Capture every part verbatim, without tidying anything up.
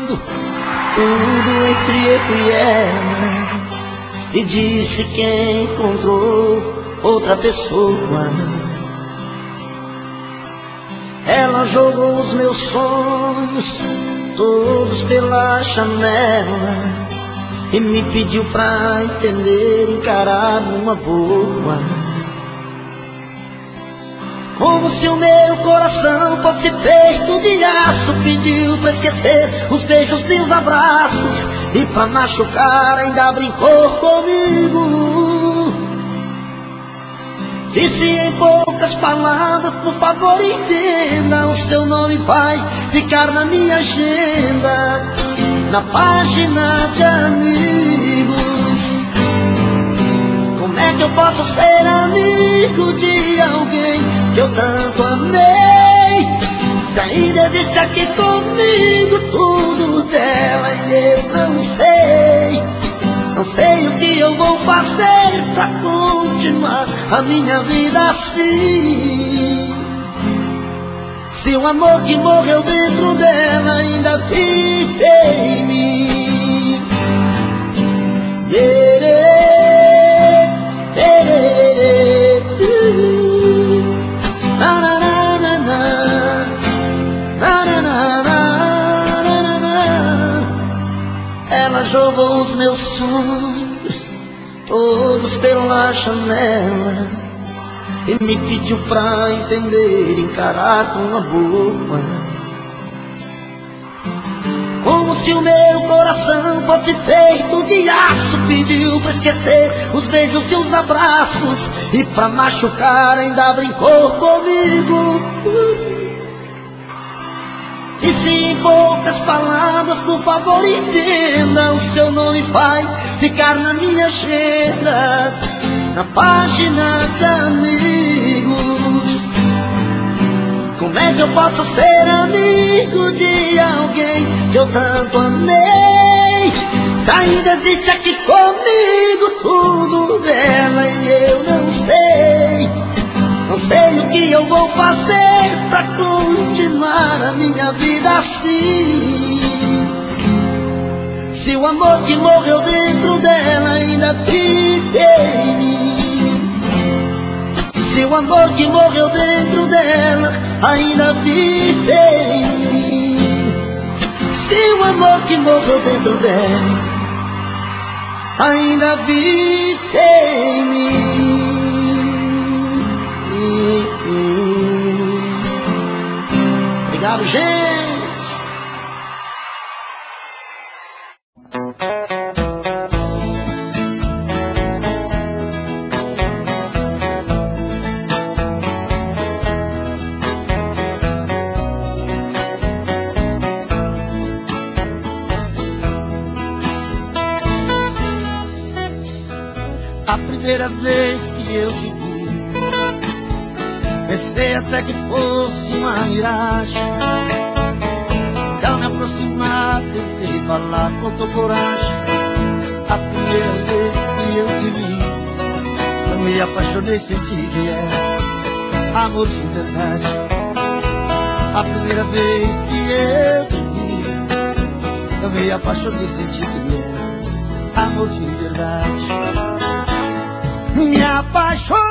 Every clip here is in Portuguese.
tudo, tudo entre eu e ela, e disse que encontrou outra pessoa. Ela jogou os meus sonhos todos pela janela e me pediu pra entender, encarar numa boa. Como se o meu coração fosse feito de aço, pediu pra esquecer os beijos e os abraços, e pra machucar ainda brincou comigo. Disse em poucas palavras, por favor entenda, o seu nome vai ficar na minha agenda, na página de amigos. Como é que eu posso ser amigo de alguém que eu tanto amei, se ainda existe aqui comigo tudo dela e eu não sei? Não sei o que eu vou fazer pra continuar a minha vida assim, se o amor que morreu dentro dela ainda vive em mim. Ela jogou os meus sonhos todos pela janela e me pediu pra entender, encarar com uma boa. Como se o meu coração fosse feito de aço, pediu pra esquecer os beijos e os abraços, e pra machucar ainda brincou comigo. Disse em poucas palavras, por favor entenda, o seu nome vai ficar na minha agenda, na página de amigos. Como é que eu posso ser amigo de alguém que eu tanto amei, se ainda existe aqui comigo tudo dela e eu não sei? Não sei o que eu vou fazer pra continuar a minha vida assim, se o amor que morreu dentro dela ainda vive em mim. Se o amor que morreu dentro dela ainda vive em mim. Se o amor que morreu dentro dela ainda vive em mim. Obrigado, gente. A primeira vez que eu te vi, pensei até que fosse uma miragem. Ao me aproximar, tentei falar, faltou coragem. A primeira vez que eu te vi, eu me apaixonei, senti que era amor de verdade. A primeira vez que eu te vi, eu me apaixonei, senti que era amor de verdade. Me apaixonei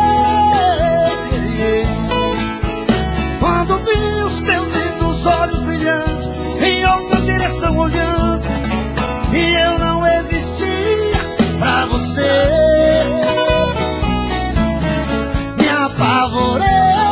quando vi os teus lindos olhos brilhantes em outra direção olhando, e eu não existia pra você. Me apavorei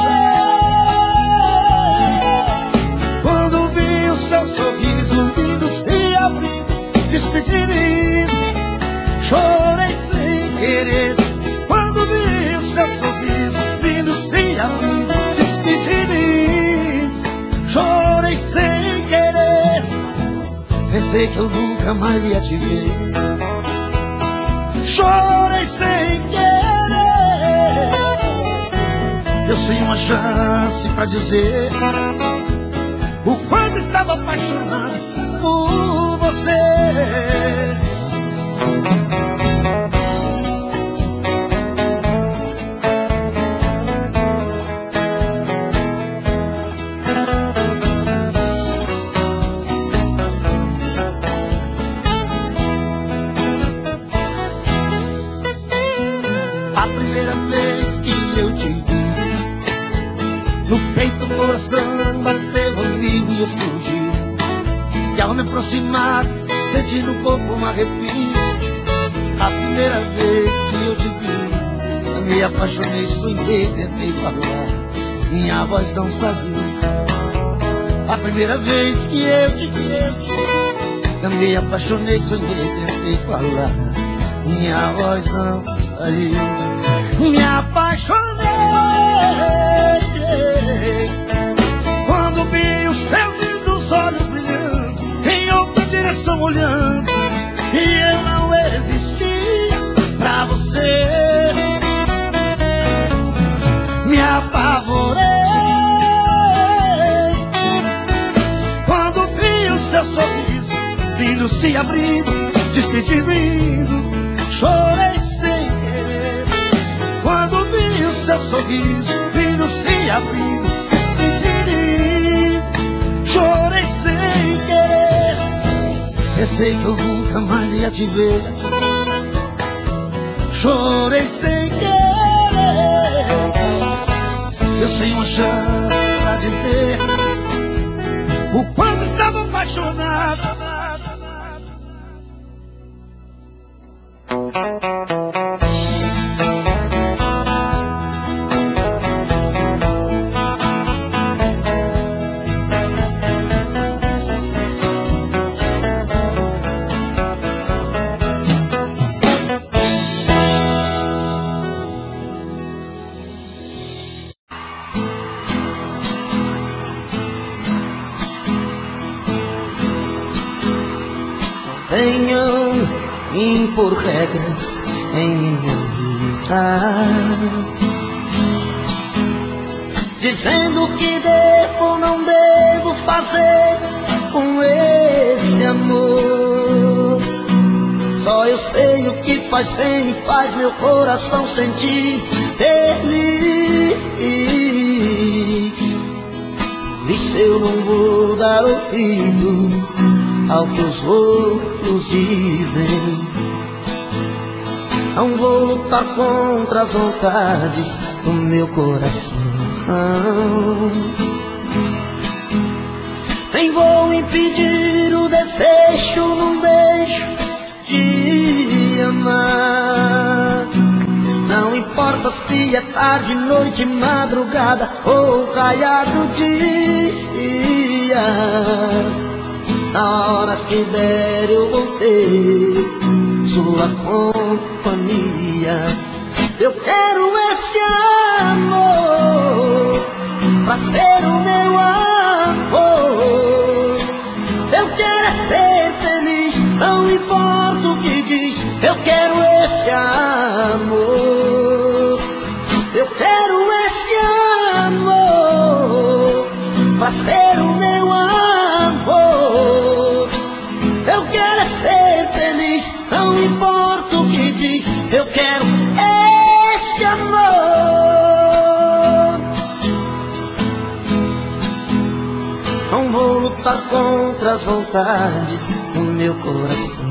quando vi o seu sorriso lindo se abrir, despedindo. Chorei sem querer quando vi o seu sorriso lindo se abrir, despedindo. Chorei sem querer, pensei que eu nunca mais ia te ver. Chorei sem querer, eu sem uma chance pra dizer o quanto estava apaixonado por você. fugir. E ao me aproximar, senti no corpo um arrepio. A primeira vez que eu te vi, eu me apaixonei, sonhei, tentei falar, minha voz não saiu. A primeira vez que eu te vi, eu me apaixonei, sonhei, tentei falar, minha voz não saiu. Me apaixonei quando vi os teus lindos olhos brilhando, em outra direção olhando, e eu não existia pra você. Me apavorei quando vi o seu sorriso vindo se abrindo, despedindo indo. Chorei sem querer quando vi o seu sorriso vindo se abrindo, despedindo indo. Chorei sem querer, pensei que eu nunca mais ia te ver. Chorei sem querer, eu sem uma chance pra dizer o quanto estava apaixonado. Venham impor regras em minha vida, dizendo o que devo ou não devo fazer com esse amor. Só eu sei o que faz bem e faz meu coração sentir feliz. Por isso eu não vou dar ouvido ao que os outros dizem. Não vou lutar contra as vontades do meu coração. Nem vou impedir o desejo num beijo de amar. Não importa se é tarde, noite, madrugada ou raiar do dia. Na hora que der eu vou ter sua companhia. Eu quero esse amor pra ser o meu amor. Eu quero é ser feliz, não importa o que diz. Eu quero esse amor. Eu quero esse amor pra ser o meu amor. Eu quero é ser feliz, não importa o que diz. Eu quero esse amor. Não vou lutar contra as vontades do meu coração.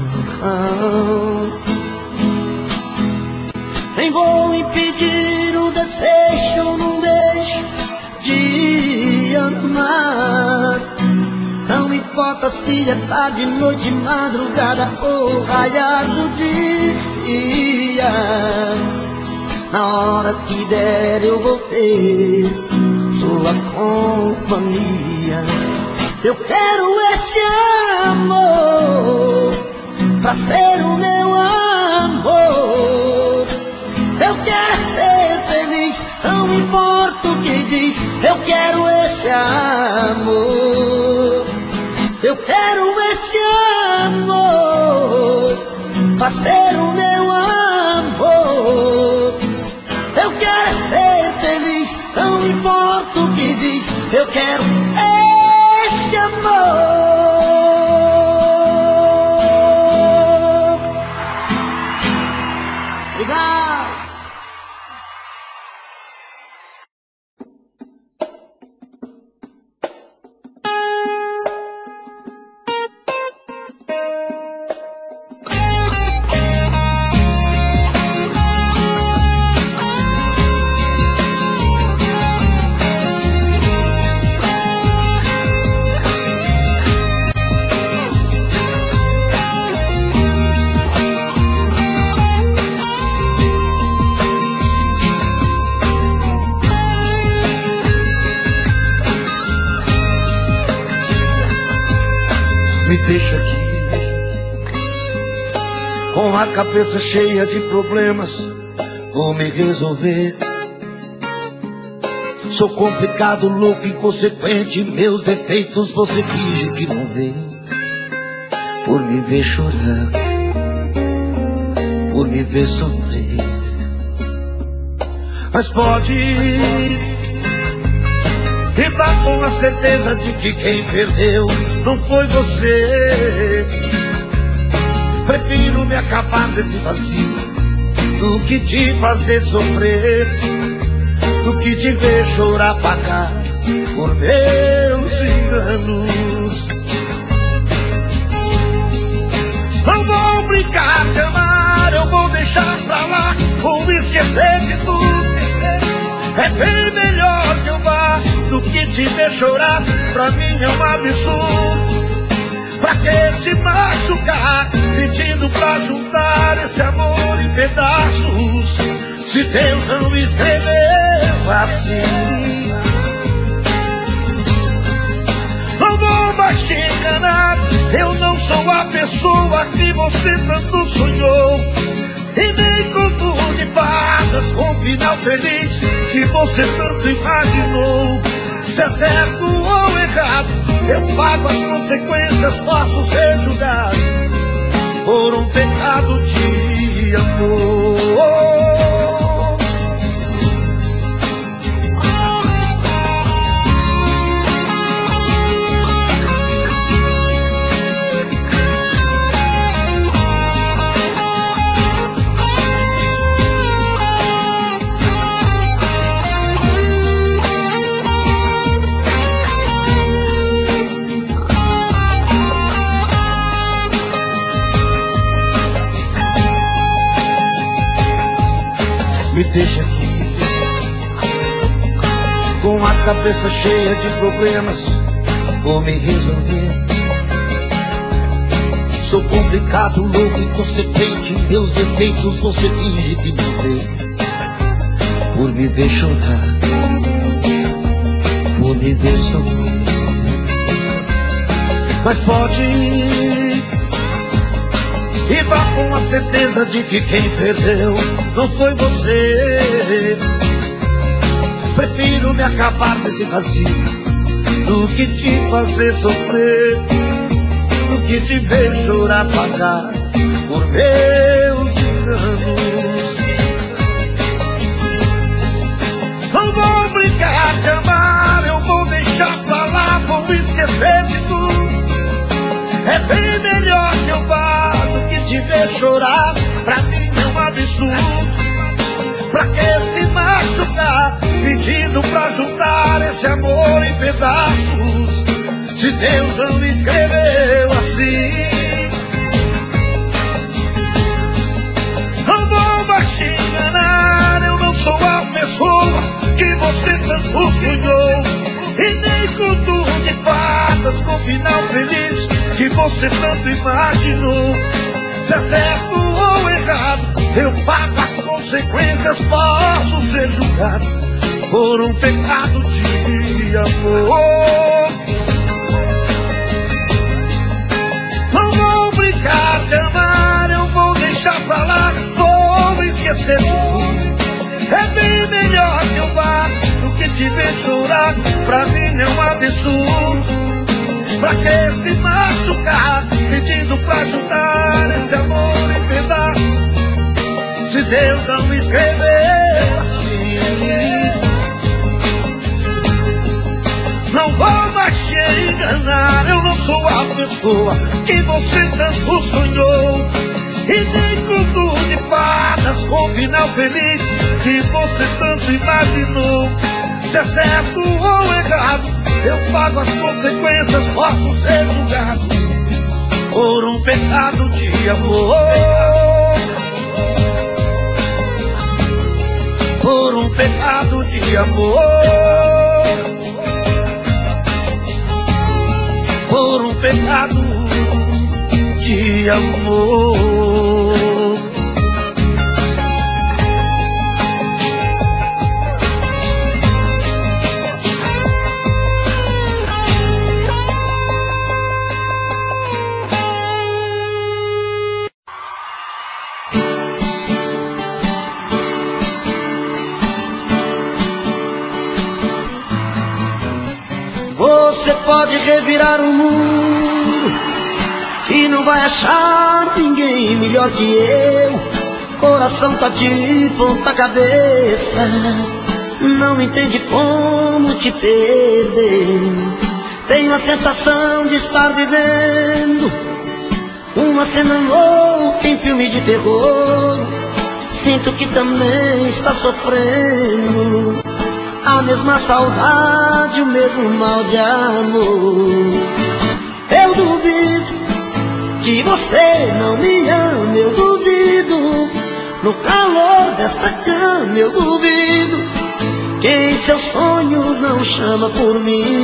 Nem vou impedir o desejo num beijo de amar. Não importa se é tarde, noite, madrugada ou raiar do dia. Na hora que der eu vou ter sua companhia. Eu quero esse amor pra ser o meu amor. Eu quero ser feliz, não importa o que diz. Eu quero esse amor. Eu quero esse amor pra ser o meu amor. Eu quero ser feliz, não importa o que diz. Eu quero esse amor. Obrigado. Me deixa aqui com a cabeça cheia de problemas, vou me resolver. Sou complicado, louco, inconsequente, meus defeitos você finge que não vê. Por me ver chorar, por me ver sofrer. Mas pode ir e vá com a certeza de que quem perdeu não foi você. Prefiro me acabar desse vazio do que te fazer sofrer, do que te ver chorar, pagar por meus enganos. Não vou brincar de amar, eu vou deixar pra lá, vou esquecer de tudo. É bem melhor que eu vá do que te ver chorar, pra mim é um absurdo. Pra que te machucar, pedindo pra juntar esse amor em pedaços, se Deus não escreveu assim? Não vou mais te enganar, eu não sou a pessoa que você tanto sonhou, e nem conto de fadas com final feliz que você tanto imaginou. Se é certo ou errado, eu pago as consequências, posso ser julgado por um pecado de amor. Me deixa aqui com a cabeça cheia de problemas, vou me resolver. Sou complicado, louco, inconsequente, meus defeitos você finge que não vê. Por me ver chorar, por me ver sofrer. Mas pode ir e vá com a certeza de que quem perdeu não foi você. Prefiro me acabar desse vazio do que te fazer sofrer, do que te ver chorar, pagar por meus enganos. Não vou brincar de amar, eu vou deixar pra lá, vou esquecer de tudo. É bem melhor que eu vá do que te ver chorar, pra mim é um absurdo. Pra que se machucar, pedindo pra juntar esse amor em pedaços, se Deus não escreveu assim? Não vou mais te enganar, eu não sou a pessoa que você tanto sonhou, e nem conto de fadas com final feliz que você tanto imaginou. Se é certo ou errado, eu pago as consequências, posso ser julgado por um pecado de amor. Não vou brincar de amar, eu vou deixar pra lá, vou esquecer de tudo. É bem melhor que eu vá do que te ver chorar, pra mim é um absurdo. Pra que se machucar, pedindo pra juntar esse amor em pedaços, se Deus não escreveu assim? Não vou mais te enganar, eu não sou a pessoa que você tanto sonhou, e nem conto de fadas com final feliz que você tanto imaginou. Se é certo ou errado, eu pago as consequências, posso ser julgado por um pecado de amor. Por um pecado de amor. Por um pecado de amor. pode revirar o mundo e não vai achar ninguém melhor que eu. Coração tá de ponta cabeça, não entende como te perder. Tenho a sensação de estar vivendo uma cena louca em filme de terror. Sinto que também está sofrendo a mesma saudade, o mesmo mal de amor. Eu duvido que você não me ama, eu duvido. No calor desta cama eu duvido que em seus sonhos não chama por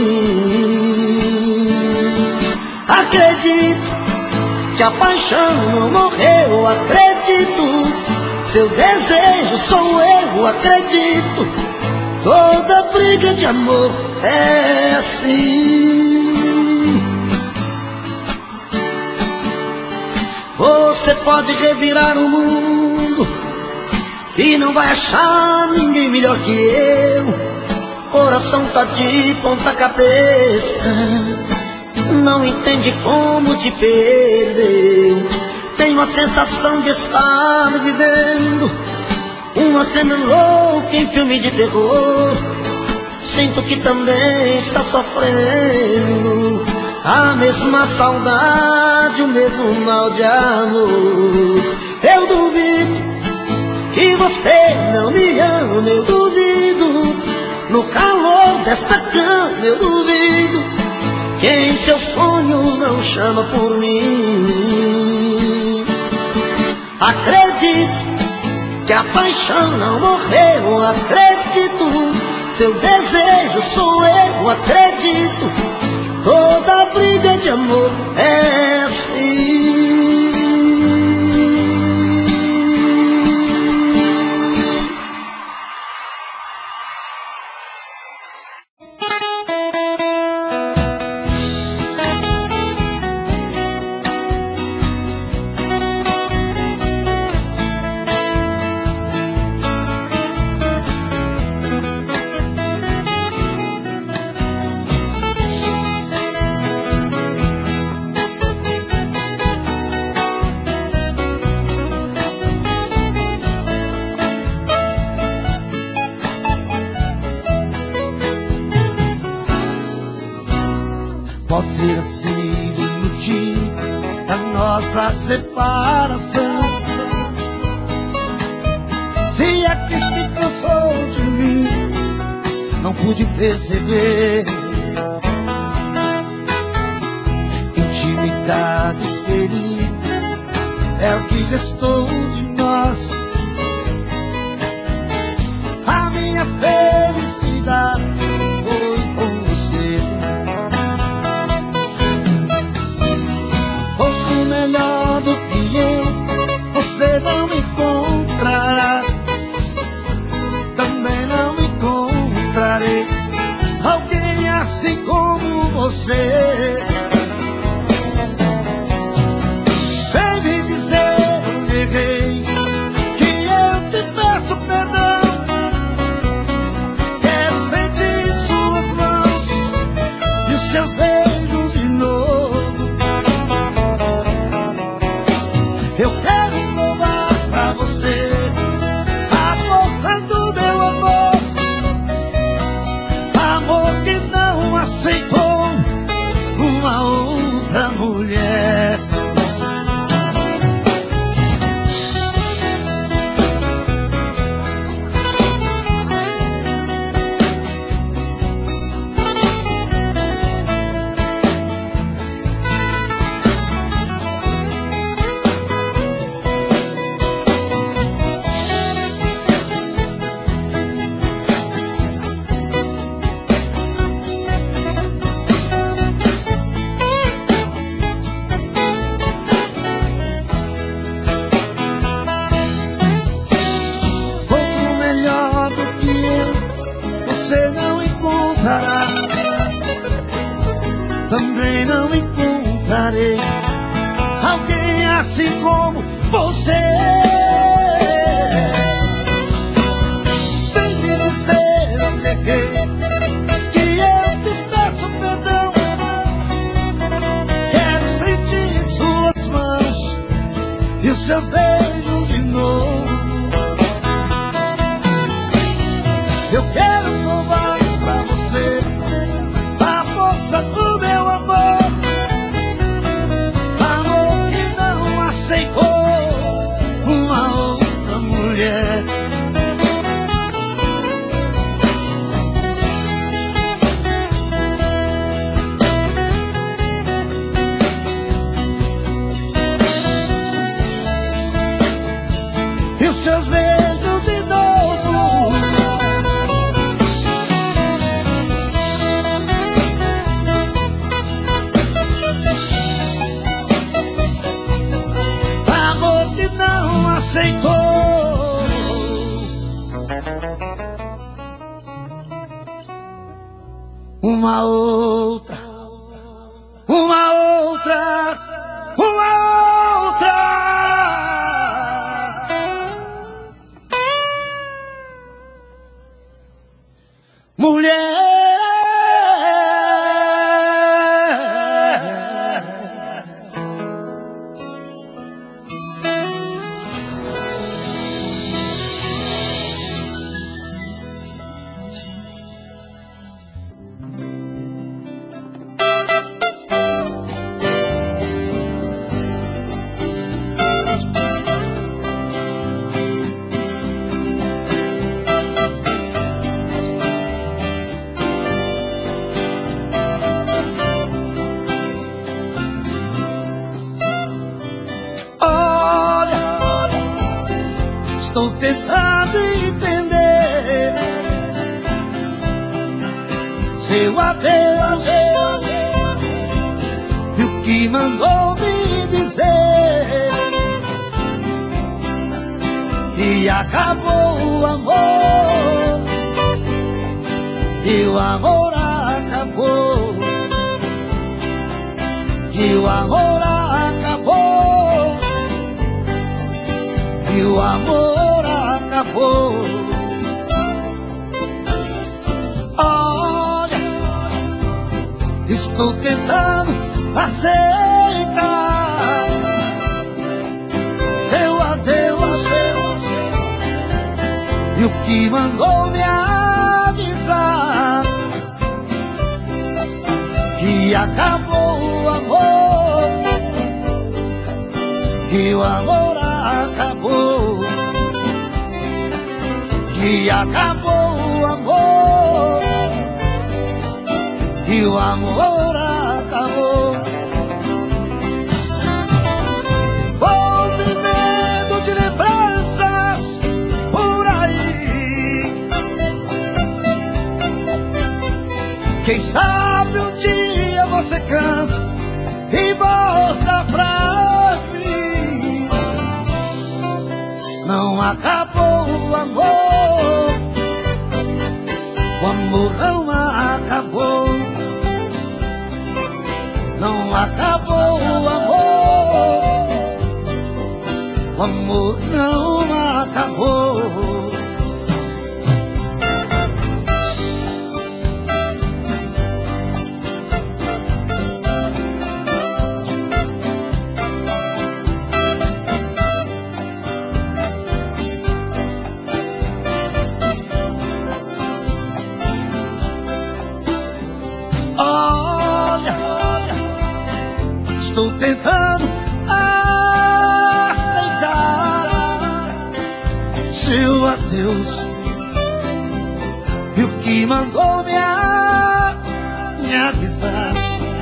mim. Acredito que a paixão não morreu, acredito. Seu desejo sou eu, acredito. Toda briga de amor é assim. Você pode revirar o mundo e não vai achar ninguém melhor que eu. Coração tá de ponta cabeça, não entende como te perder. Tenho a sensação de estar vivendo uma cena louca em filme de terror. Sinto que também está sofrendo a mesma saudade, o mesmo mal de amor. Eu duvido que você não me ama, eu duvido. No calor desta cama eu duvido que em seus sonhos não chama por mim. Acredito que a paixão não morreu, acredito. Seu desejo sou eu, acredito. Toda briga de amor é assim. Pode ter sido o motivo da nossa separação. Se é que se cansou de mim, não pude perceber. Intimidade ferida é o que restou de nós. A minha felicidade foi com você. Melhor do que eu, você não me encontrará. Também não me encontrarei alguém assim como você. Vem me dizer onde errei, que eu te peço perdão. Quero sentir suas mãos e os seus beijos de novo. Eu quero provar pra você a força do meu amor, amor que não aceitou uma outra mulher. Também não encontrarei alguém assim como você. Vem me dizer onde errei, que eu te peço perdão. os seus beijos de novo. Eu quero provar pra você a força do meu amor, amor que não aceitou uma outra mulher. E os seus beijos de novo, amor que não aceitou uma outra, uma outra, uma outra mulher. Estou tentando entender seu adeus e o que mandou me dizer que acabou o amor e o amor acabou, que o amor acabou, que o amor acabou. Olha, estou tentando aceitar teu adeus e o que mandou me avisar que acabou o amor, que o amor acabou, que acabou o amor, que o amor acabou. Vou vivendo de lembranças por aí, quem sabe um dia você cansa e volta pra mim. Não acabou o amor, o amor não acabou, não acabou o amor, o amor não acabou. Olha, estou tentando aceitar seu adeus e o que mandou me, a, me avisar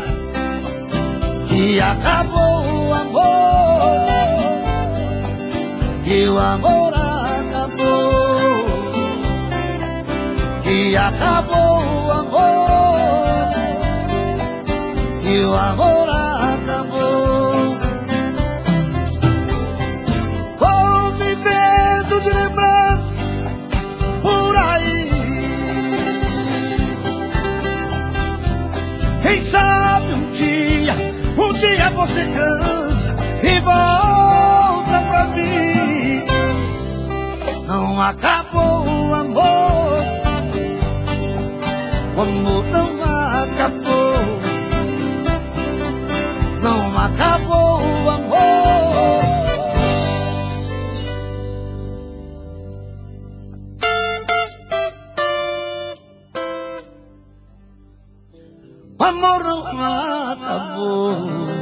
que acabou o amor, que o amor acabou, que acabou o amor, que o amor acabou. Vou vivendo de lembrança por aí, quem sabe um dia, um dia você cansa e volta pra mim. Não acabou o amor, o amor não acabou, não acabou o amor, amor.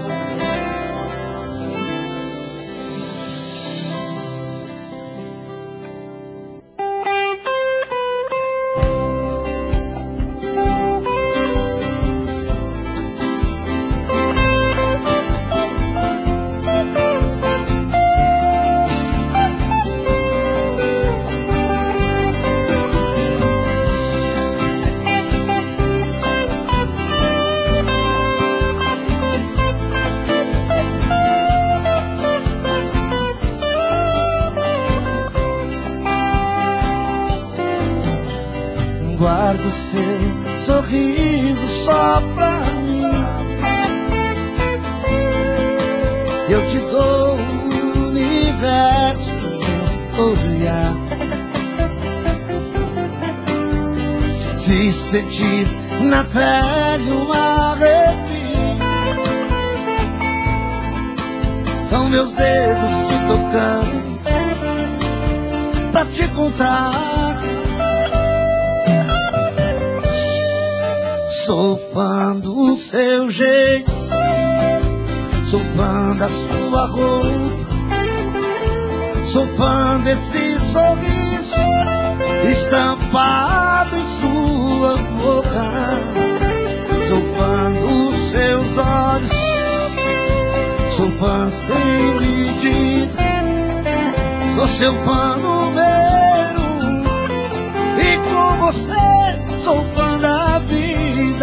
Guardo seu sorriso só pra mim. Eu te dou o universo no olhar. Se sentir na pele um arrepio, são meus dedos te tocando pra te contar. Sou fã do seu jeito, sou fã da sua roupa, sou fã desse sorriso estampado em sua boca. Sou fã dos seus olhos, sou fã sem medida, sou seu fã número um. E com você sou fã da vida.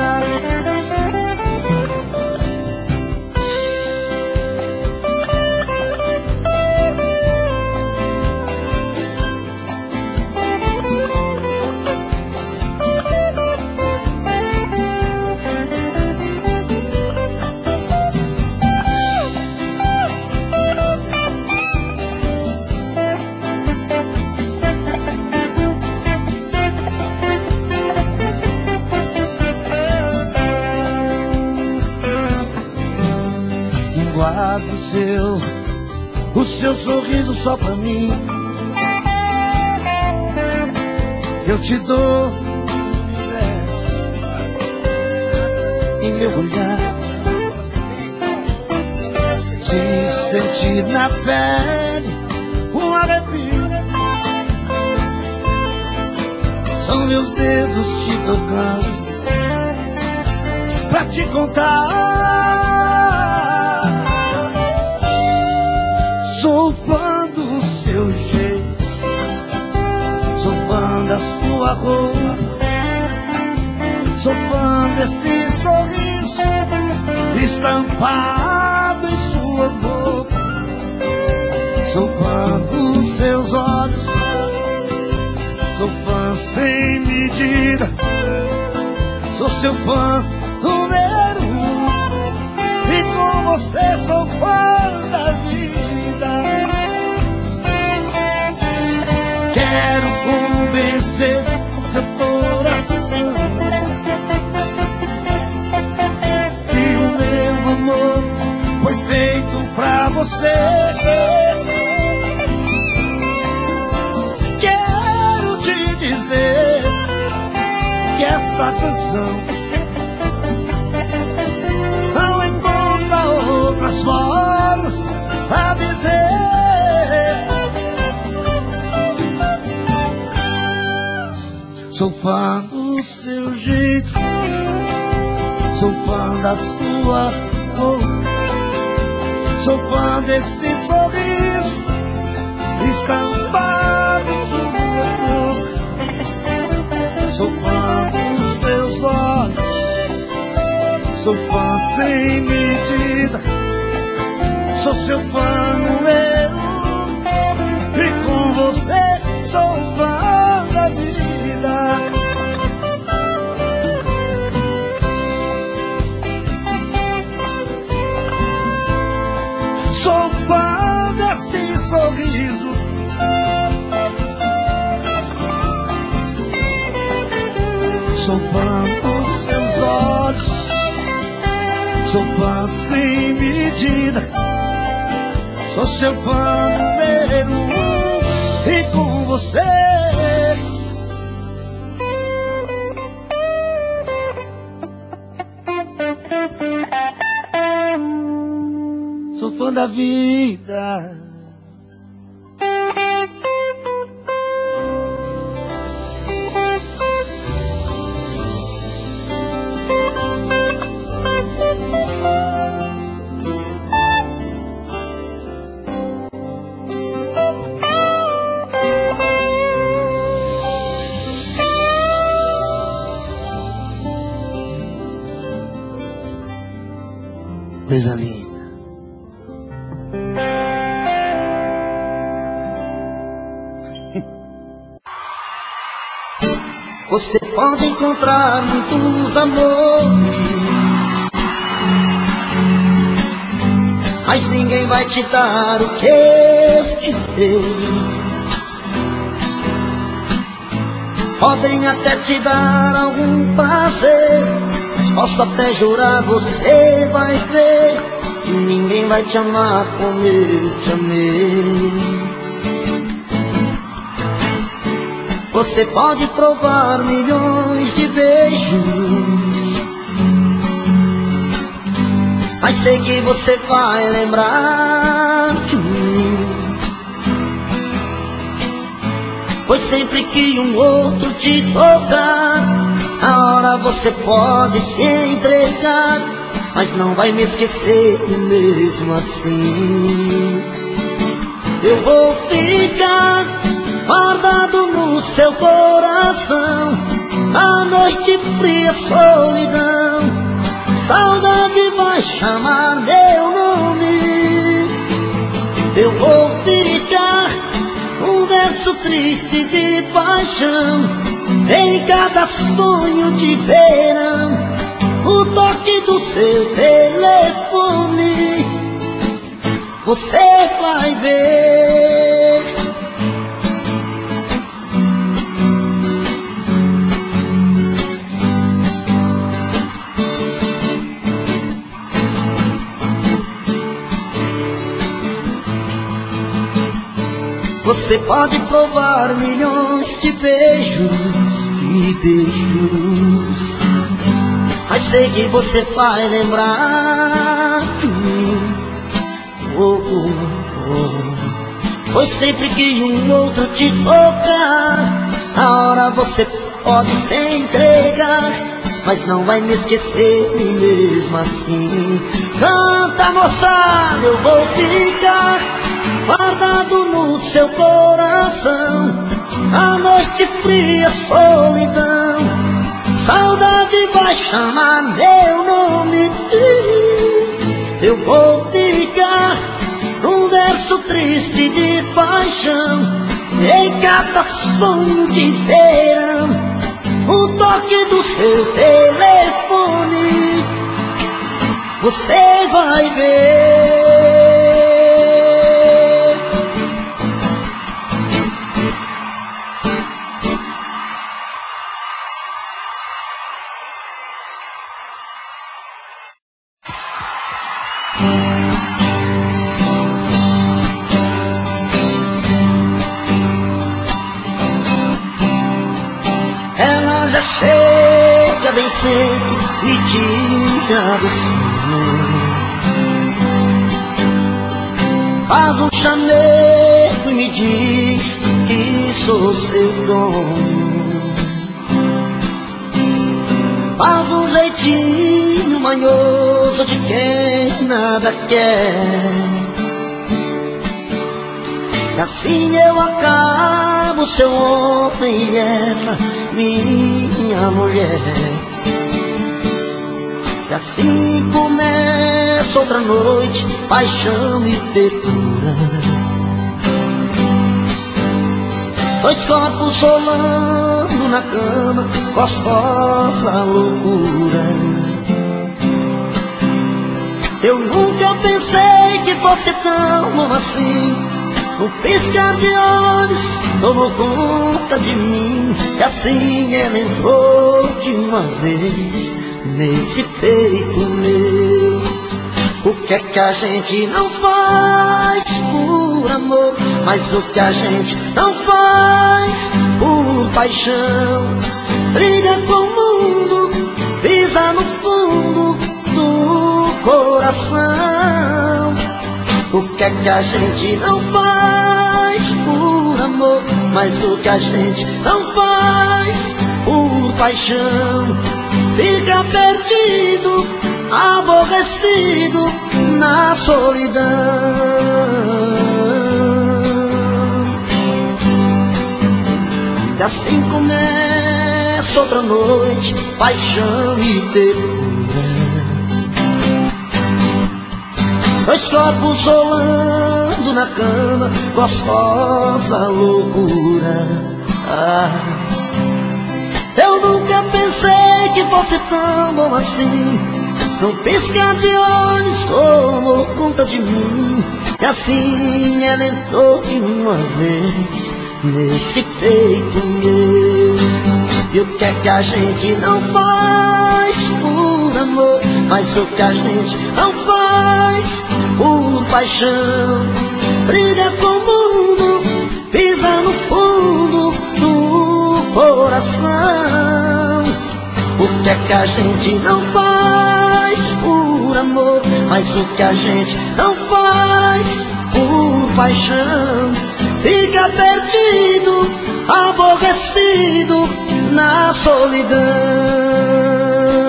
Guardo o seu, o seu sorriso só pra mim. Eu te dou em meu olhar. Se sentir na pele um arrepio, são meus dedos te tocando pra te contar. Sou fã do seu jeito, sou fã da sua roupa, sou fã desse sorriso estampado em sua boca. Sou fã dos seus olhos, sou fã sem medida, sou seu fã número um. E com você sou fã da vida. Quero convencer seu coração que o meu amor foi feito pra você. Quero te dizer que esta canção não encontra outras formas pra dizer. Sou fã do seu jeito, sou fã da sua boca, sou fã desse sorriso estampado em sua boca. Sou fã dos teus olhos, sou fã sem medida, sou seu fã número um. E com você sou fã da vida. Sou fã desse sorriso, sou fã dos seus olhos, sou fã sem medida, sou seu fã número um. E com você sou fã da vida. Coisa linda. Você pode encontrar muitos amores, mas ninguém vai te dar o que eu te dei. Podem até te dar algum prazer, mas posso até jurar, você vai ver que ninguém vai te amar como eu te amei. Você pode provar milhões de beijos, mas sei que você vai lembrar de mim. Pois sempre que um outro te tocar, a hora você pode se entregar, mas não vai me esquecer mesmo assim. Eu vou ficar guardado no seu coração, a noite fria, solidão, saudade vai chamar meu nome. Eu vou ficar um verso triste de paixão, em cada sonho de verão, o toque do seu telefone, você vai ver. Você pode provar milhões de beijos e beijos, mas sei que você vai lembrar de mim. Oh, oh, oh. Pois sempre que um outro te tocar, a hora você pode se entregar, mas não vai me esquecer mesmo assim. Canta, moçada, eu vou ficar guardado no seu coração, a noite fria, solidão, saudade vai chamar meu nome. Eu vou ficar um verso triste de paixão, em cada sonho de verão, o toque do seu telefone, você vai ver. Ela já chega bem cedo e tira do sono, faz um chamego e me diz que sou seu dono. Faz um jeitinho manhoso de quem nada quer, e assim eu acabo seu homem e ela minha mulher. E assim começa outra noite, paixão e ternura, dois corpos rolando na cama, gostosa loucura. Eu nunca pensei que fosse tão bom assim, um piscar de olhos tomou conta de mim, e assim ela entrou de uma vez nesse peito meu. O que é que a gente não faz por amor, mas o que a gente não faz por paixão? Briga com o mundo, pisa no fundo do coração. O que é que a gente não faz por amor? Mas o que a gente não faz por paixão? Fica perdido, aborrecido na solidão. E assim começa outra noite, paixão e ternura. Dois corpos rolando na cama, gostosa loucura. Ah, eu nunca pensei que fosse tão bom assim. Num piscar de olhos tomou conta de mim. E assim ela entrou de uma vez nesse peito meu. E o que é que a gente não faz por amor? Mas o que a gente não faz por paixão? Briga com o mundo, pisa no fundo do coração. O que é que a gente não faz por amor? Mas o que a gente não faz por paixão? Fica perdido, aborrecido na solidão.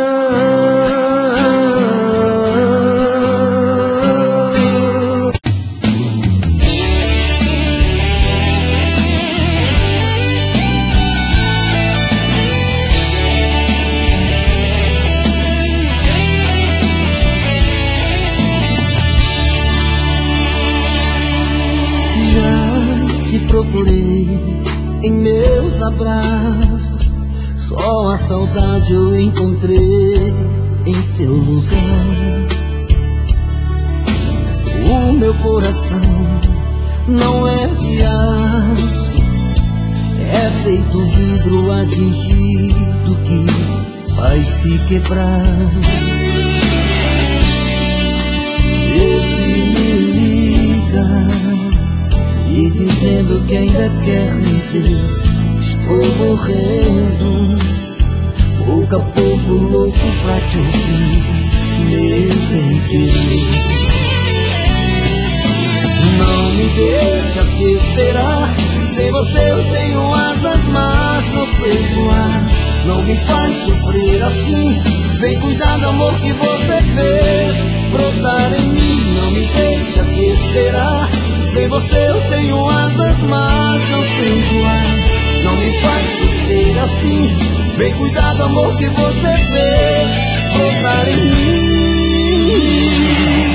Procurei em meus abraços, só a saudade eu encontrei em seu lugar. O meu coração não é de aço, é feito vidro atingido que vai se quebrar. Esse me liga e dizendo que ainda quer me ver, estou morrendo, pouco a pouco louco pra te ouvir, meu bem querer. Não me deixa te esperar, sem você eu tenho asas, mas não sei voar. Não me faz sofrer assim, vem cuidar do amor que você fez brotar em mim. Não me deixa te esperar, sem você eu tenho asas, mas não sei voar. Não me faz sofrer assim, vem cuidar do amor que você fez brotar em mim.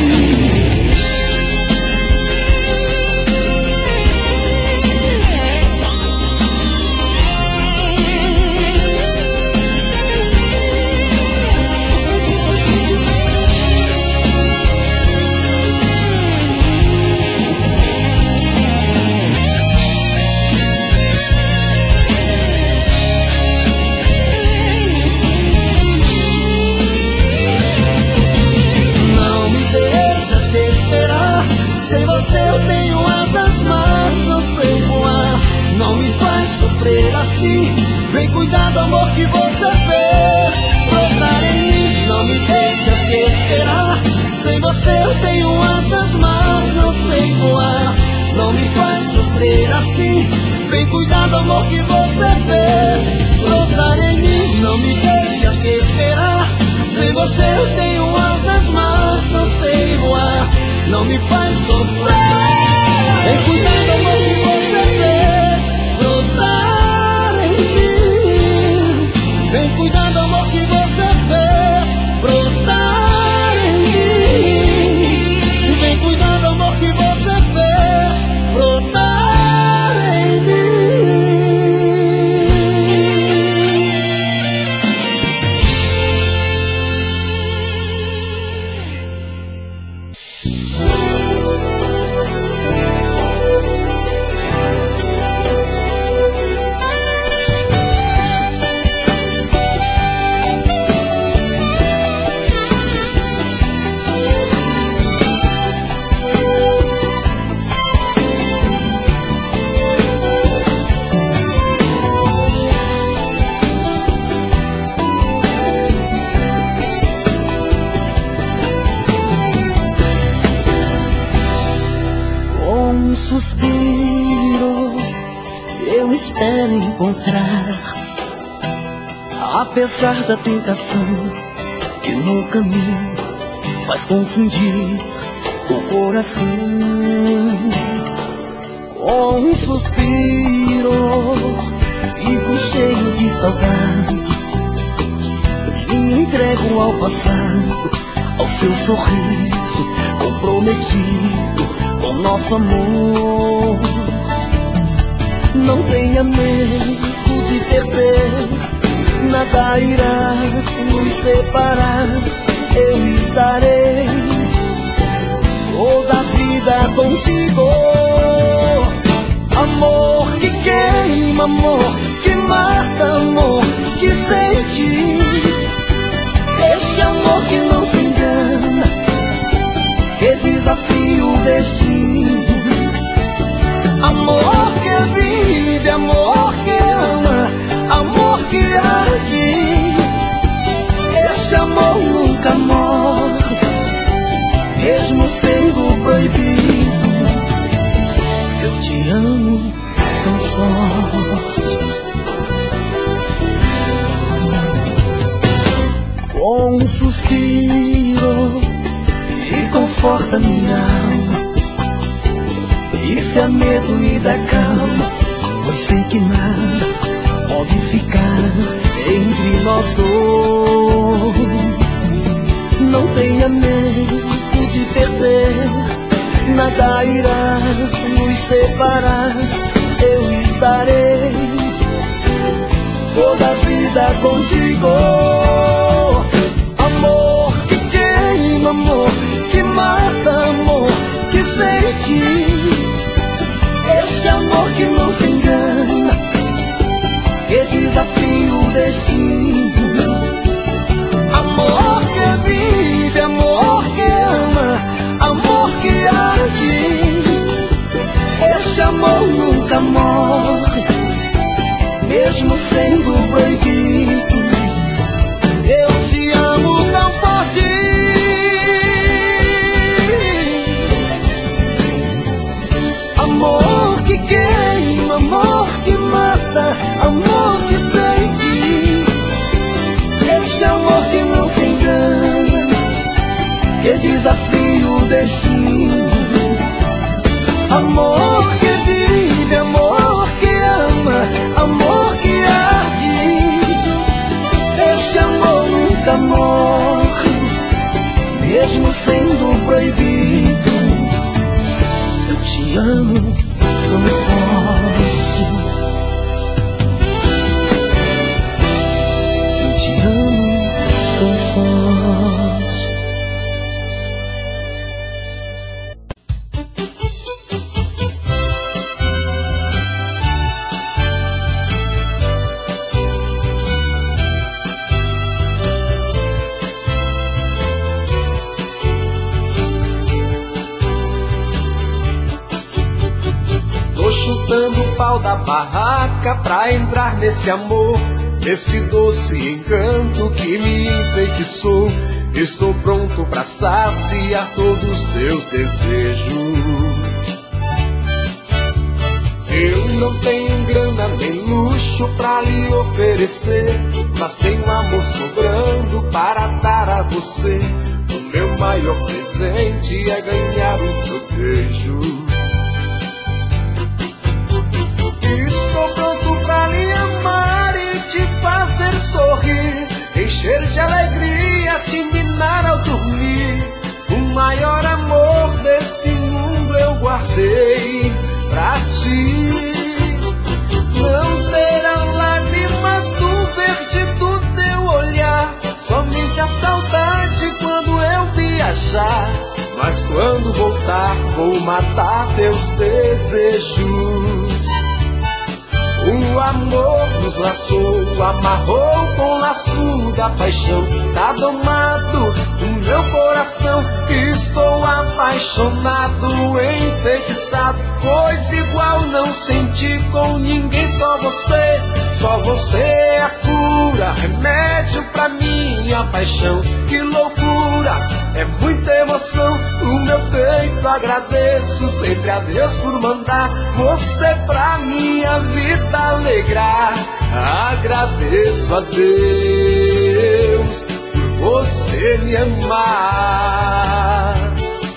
Sem você eu tenho asas, mas não sei voar. Não me faz sofrer assim, vem cuidar do amor que você fez brotar em mim. Não me deixa te esperar, sem você eu tenho asas, mas não sei voar. Não me faz sofrer assim, vem cuidar do amor que você fez brotar em mim. Não me deixa te esperar, sem você eu tenho asas, mas não sei voar. Não me faz sofrer, vem cuidar do amor que você fez brotar em mim. Vem cuidar do amor que você fez brotar em mim. Vem cuidar do amor que você fez brotar em mim. suspiro eu espero encontrar, apesar da tentação que no caminho faz confundir o coração. Com um suspiro fico cheio de saudade, me entrego ao passado, ao seu sorriso comprometido com nosso amor. Não tenha medo de perder, nada irá nos separar. Eu estarei toda a vida contigo. Amor que queima, amor que mata, amor que sente. Esse amor que não se engana, que desafia o destino. Amor que vive, amor que ama, amor que arde. Esse amor nunca morre, mesmo sendo proibido. Eu te amo tão forte. Com um suspiro que conforta minha alma, e se há medo me dá calma, pois sei que nada pode ficar entre nós dois. Não tenha medo de perder, nada irá nos separar. Eu estarei toda a vida contigo. Amor que queima, amor que mata, amor que sente. Esse amor que não se engana, que desafia o destino. Amor que vive, amor que ama, amor que arde. Esse amor nunca morre, mesmo sendo proibido. Eu te amo tão forte. Amor que queima, amor que mata, amor que sente. Esse amor que não se engana, que desafia o destino. Amor que vive, amor que ama, amor que arde. Esse amor nunca morre, mesmo sendo proibido. Eu te amo tão forte. Eu te amo tão forte. Chutando o pau da barraca pra entrar nesse amor, nesse doce encanto que me enfeitiçou. Estou pronto pra saciar todos os teus desejos. Eu não tenho grana nem luxo pra lhe oferecer, mas tenho amor sobrando para dar a você. O meu maior presente é ganhar o teu beijo. Estou pronto pra lhe amar e te fazer sorrir, encher de alegria, te minar ao dormir. O maior amor desse mundo eu guardei pra ti. Não terão lágrimas do verde do teu olhar, somente a saudade quando eu viajar. Mas quando voltar vou matar teus desejos. O amor nos laçou, amarrou com o laço da paixão. Tá domado o meu coração, estou apaixonado, enfeitiçado. Coisa igual não senti com ninguém, só você. Só você é a cura, remédio pra minha minha paixão. Que loucura, é muita emoção. O meu peito agradeço sempre a Deus por mandar você pra minha vida alegrar. Agradeço a Deus por você me amar.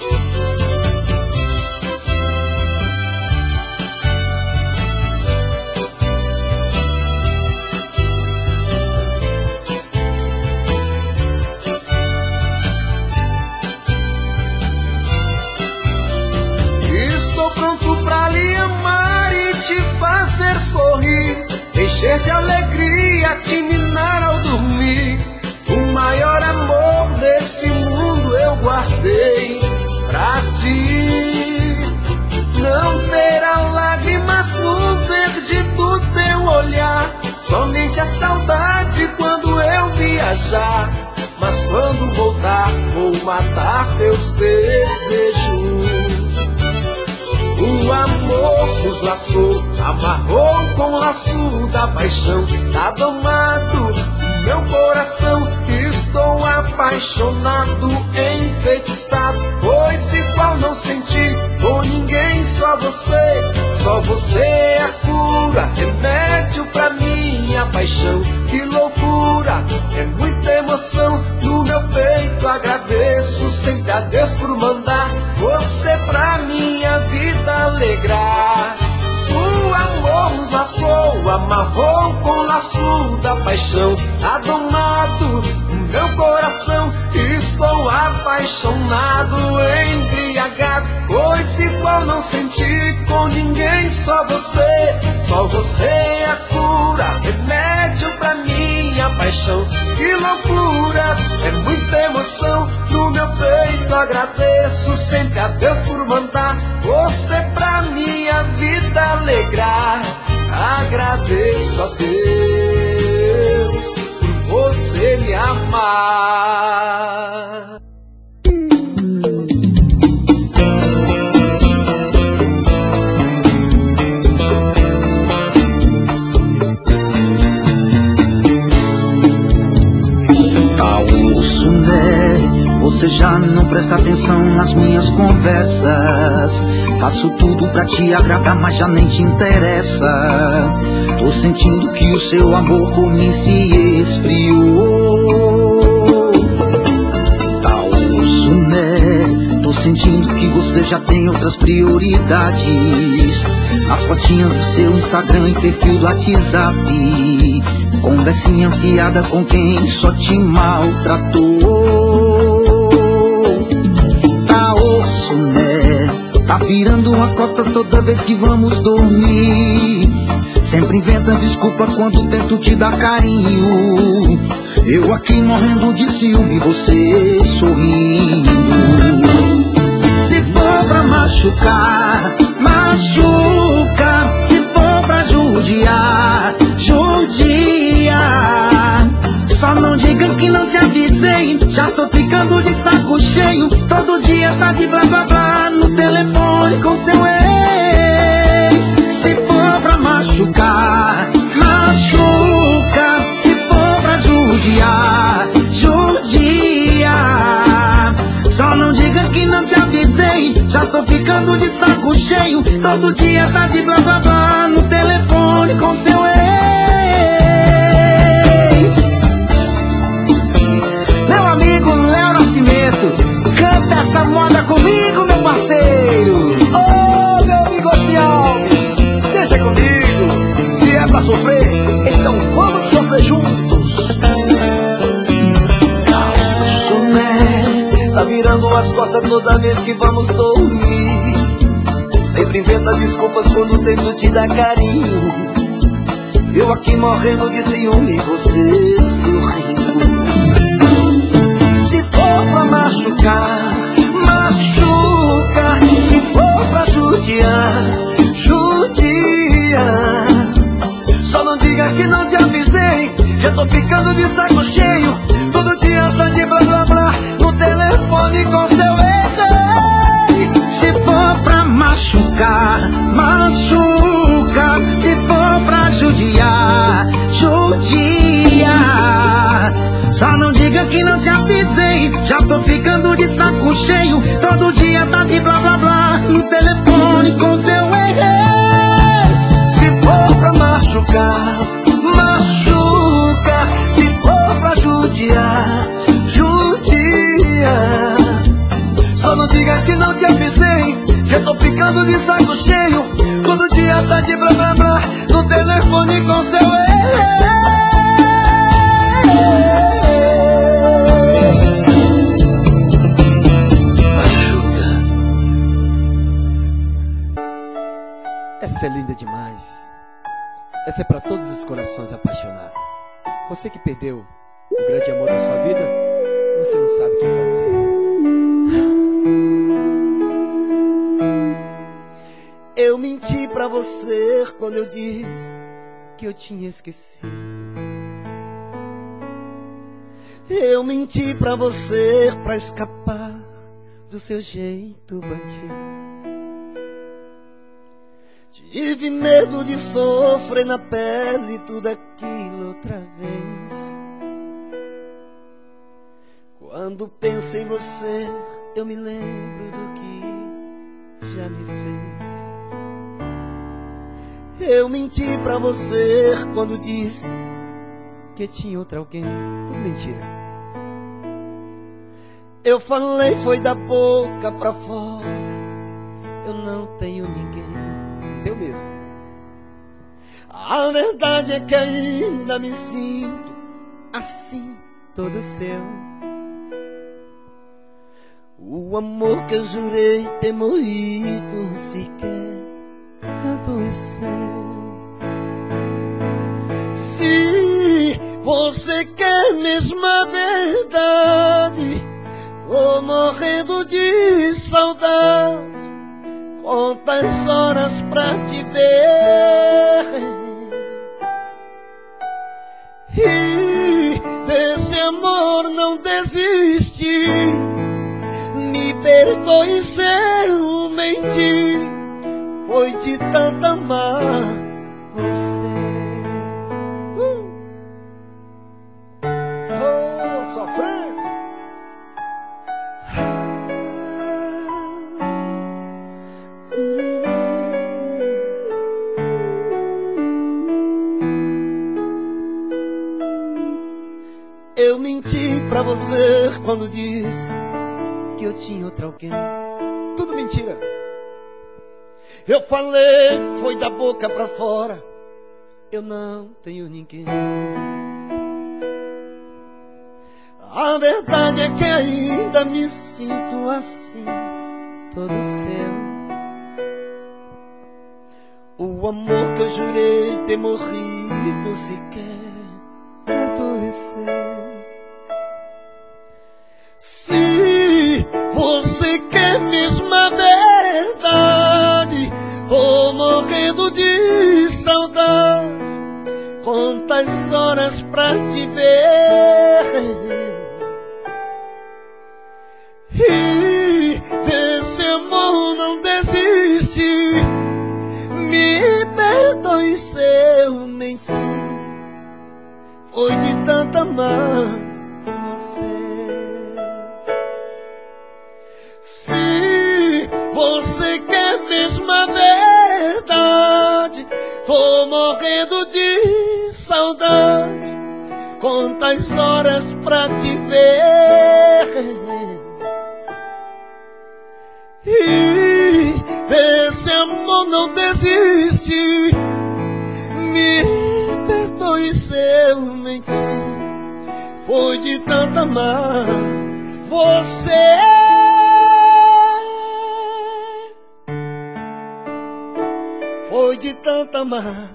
Estou pronto pra lhe amar e te fazer sorrir, encher de alegria, te ninar ao dormir. O maior amor desse mundo eu guardei pra ti. Não terá lágrimas no verde do teu olhar, somente a saudade quando eu viajar. Mas quando voltar vou matar teus desejos. O amor nos laçou, amarrou com o laço da paixão. Tá domado meu coração, estou apaixonado, enfeitiçado. Pois igual não senti com ninguém, só você. Só você é a cura, remédio pra minha paixão. Que loucura, é muita emoção. No meu peito agradeço sempre a Deus por mandar você pra minha vida alegrar. O amor nos laçou, amarrou com o laço da paixão. Adomado o meu coração, estou apaixonado, embriagado. Pois igual não senti com ninguém, só você. Só você é a cura, remédio pra minha paixão. Que loucura, é muita emoção. No meu peito agradeço sempre a Deus por mandar você pra minha vida alegrar. Agradeço a Deus por você me amar. Caúso, né? Você já não presta atenção nas minhas conversas. Faço tudo pra te agradar, mas já nem te interessa. Tô sentindo que o seu amor por mim se esfriou. Tá osso, né? Tô sentindo que você já tem outras prioridades. As fotinhas do seu Instagram e perfil do WhatsApp. Conversinha fiada com quem só te maltratou. Tá osso, né? Tá virando as costas toda vez que vamos dormir. Sempre inventa desculpa quando tento te dar carinho. Eu aqui morrendo de ciúme, você sorrindo. Se for pra machucar, machuca. Se for pra judiar, judia. Só não diga que não te avisei. Já tô ficando de saco cheio. Todo dia tá de blá blá blá no telefone com seu ex. Se for pra machucar, machuca. Se for pra judiar, judia. Só não diga que não te avisei. Já tô ficando de saco cheio. Todo dia tá de blá blá blá no telefone com seu ex. Meu amigo Léo Nascimento, canta essa moda comigo, meu parceiro. Ô, oh, meu amigo Osni Alves, deixa comigo. Se é pra sofrer, então vamos sofrer juntos. Caúso, né? Tá virando as costas toda vez que vamos dormir. Sempre inventa desculpas quando tento te dar carinho. Eu aqui morrendo de ciúme, você sorrindo. Se for pra machucar, machuca. Se for pra judiar, judia. Só não diga que não te avisei. Já tô ficando de saco cheio. Todo dia tá de blá blá blá no telefone com seu ex. Se for pra machucar, machuca. Se for pra judiar, judia. Só não diga que não te avisei. Já tô ficando de saco cheio. Todo dia tá de blá blá blá no telefone com seu ex. Se for pra machucar, machuca. Se for pra judiar, judia. Só não diga que não te avisei. Já tô ficando de saco cheio. Todo dia tá de blá blá blá no telefone com seu ex. Essa é linda demais. Essa é pra todos os corações apaixonados. Você que perdeu o grande amor da sua vida, você não sabe o que fazer. Eu menti pra você quando eu disse que eu tinha esquecido. Eu menti pra você pra escapar do seu jeito bandido. Tive medo de sofrer na pele tudo aquilo outra vez. Quando penso em você, eu me lembro do que já me fez. Eu menti pra você quando disse que tinha outra alguém. Tudo mentira. Eu falei foi da boca pra fora. Eu não tenho ninguém. Deu mesmo. A verdade é que ainda me sinto assim, todo seu. O amor que eu jurei ter morrido sequer adoeceu. Se você quer mesmo a verdade, tô morrendo de saudade. Quantas horas pra te ver e desse amor não desiste. Me perdoe se eu menti. Foi de tanto amar você. uh. Oh, sua friends. Eu menti pra você quando disse que eu tinha outra alguém. Tudo mentira. Eu falei foi da boca pra fora. Eu não tenho ninguém. A verdade é que ainda me sinto assim, todo seu. O amor que eu jurei ter morrido sequer adoeceu. Se você quer mesmo a verdade, tô morrendo de saudade. Quantas horas pra te ver e desse amor não desiste. Me perdoe se eu menti. Foi de tanto amar você. Se você quer mesmo a verdade, tô morrendo de saudade. Quantas horas pra te ver e desse amor não desiste. Me perdoe se eu menti. Foi de tanto amar você. Foi de tanto amar.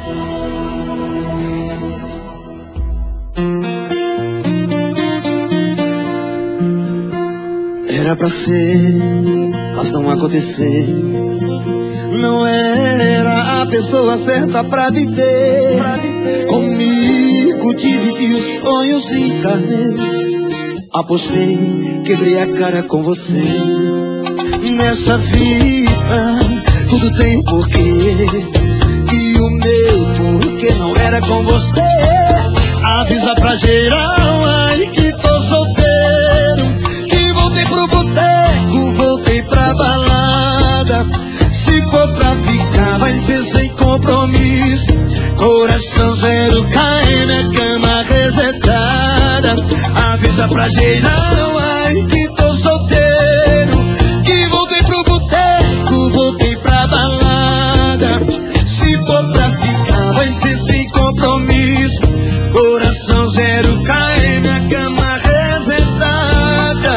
Era pra ser, mas não aconteceu. Não era a pessoa certa pra viver. Comigo dividi os sonhos e carneiros. Apostei, quebrei a cara com você. Nessa vida tudo tem um porquê, e o meu porquê não era com você. Avisa pra geral, ai que tô solteiro, que voltei pro boteco, voltei pra balada. Se for pra ficar vai ser sem compromisso, coração zero K M, a cama resetada. Avisa pra geral, ai que tô solteiro, que voltei pro boteco, voltei pra balada. Se for pra ficar vai ser sem compromisso, coração zero K M, a cama resetada.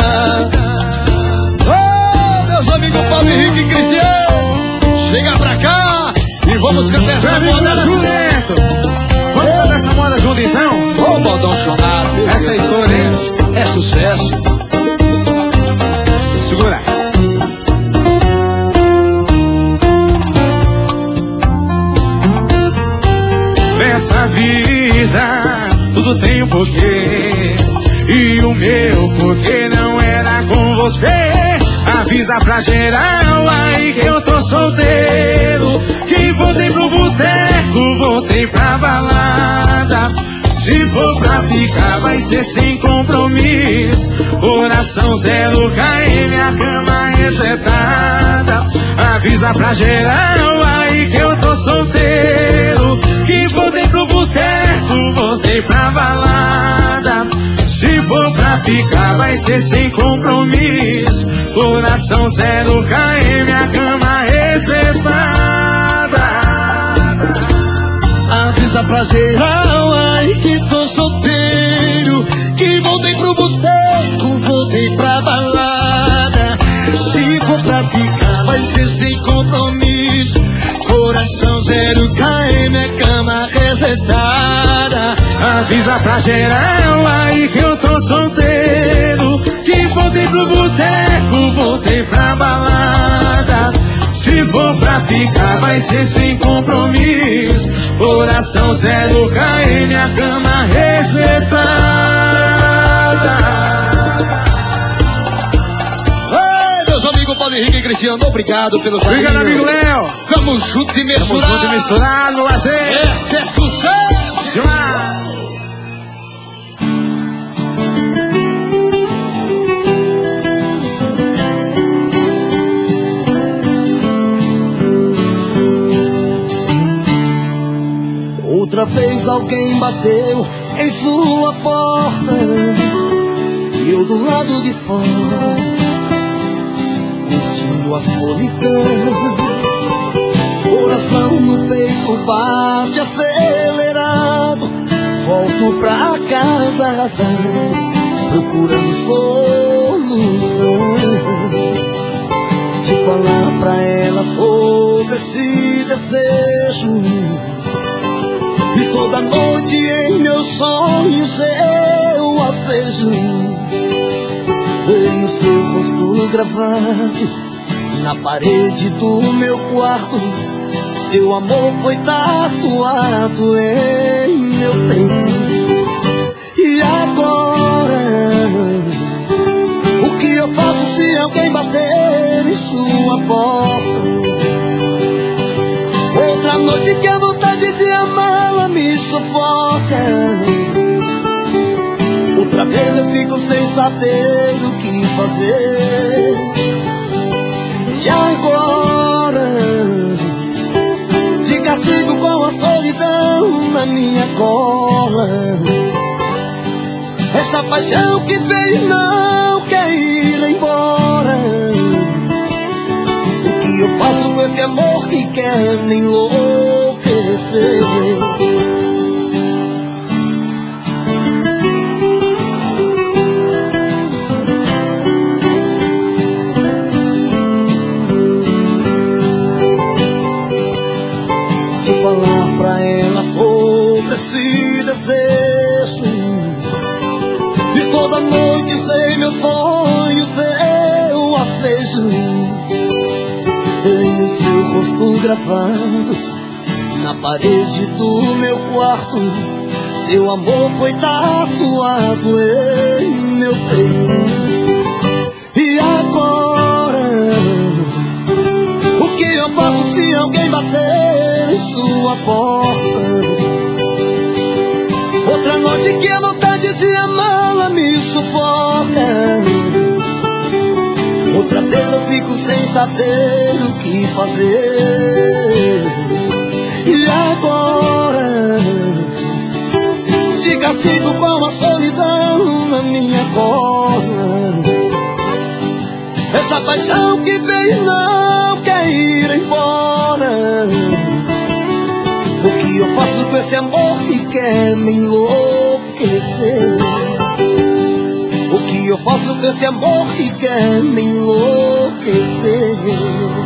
Ô, oh, meus amigos Paulo Henrique e Cristiano, chega pra cá e vamos cantar essa moda junto. Vamos cantar essa moda junto então? Ô, modão chonado, Essa história, hein? é sucesso. Segura. Nessa vida tudo tem um porquê, e o meu porquê não era com você. Avisa pra geral aí que eu tô solteiro, que voltei pro boteco, voltei pra balada. Se for pra ficar vai ser sem compromisso, coração zero K M, a cama resetada. Avisa pra geral aí que eu tô solteiro, que voltei pro boteco, voltei pra balada. Se for pra ficar vai ser sem compromisso, coração zero K M, a cama resetada. Avisa pra geral, ai que tô solteiro, que voltei pro boteco, voltei pra balada. Se for pra ficar vai ser sem compromisso, coração zero K M, a cama resetada. Avisa pra geral aí que eu tô solteiro, que voltei pro boteco, voltei pra balada. Se for pra ficar vai ser sem compromisso, coração zero K M, a cama resetada. Ei, meus amigos Paulo Henrique e Cristiano, obrigado pelo carinho. Obrigado, amigo Léo. Tamo junto e Tamo misturado. junto e misturado no lazer. Esse é sucesso. Demais. Outra vez alguém bateu em sua porta, e eu do lado de fora, curtindo a solidão. Coração no peito bate acelerado, volto pra casa arrasando, procurando solução, de falar pra ela sobre esse desejo. E toda noite em meus sonhos eu a vejo, tenho seu rosto gravado na parede do meu quarto. Seu amor foi tatuado em meu peito. E agora, o que eu faço se alguém bater em sua porta? Outra noite que a vontade de amá-la me sufoca. Outra vez eu fico sem saber o que fazer. E agora, de castigo com a solidão na minha cola, essa paixão que veio não quer ir embora. O que eu faço com esse amor que quer me enlouquecer? De falar pra ela sobre esse desejo, de toda noite sem meus sonhos eu a vejo. Tenho seu rosto gravado na parede do meu quarto. Seu amor foi tatuado em meu peito. E agora, o que eu faço se alguém bater em sua porta? noite que a vontade de amá-la me sufoca. Outra vez eu fico sem saber o que fazer. E agora, de castigo com a solidão na minha cola, essa paixão que veio e não quer ir embora. O que eu faço com esse amor que quer me enlouquecer? O que eu faço com esse amor que quer me enlouquecer?